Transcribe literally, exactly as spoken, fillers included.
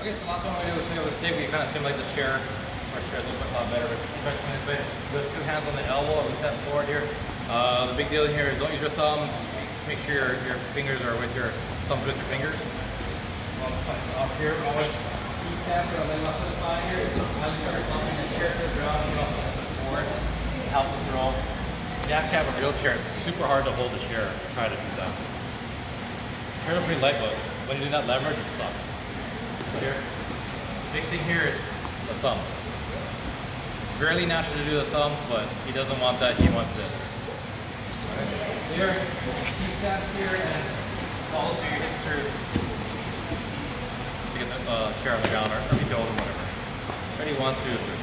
Okay, so last one we're going to do is swing of the stick. We kind of simulate the chair. Our chair is a little bit uh, better. Especially when it's with the two hands on the elbow, we step forward here. Uh, the big deal in here is don't use your thumbs. Make sure your, your fingers are with your thumbs with your fingers. One side's off here. Always two steps on the left to the side here. As you start bumping the chair to the ground, you can also step forward to help the throw. If you actually have a real chair, it's super hard to hold the chair. Try it a few times. It's turn pretty light, but when you do that leverage, it sucks. So here, the big thing here is the thumbs. It's fairly natural to do the thumbs, but he doesn't want that. He wants this. Here, two steps here, and follow through your hips through to get the uh, chair on the ground, or if you hold them, whatever. Ready, one, two, three.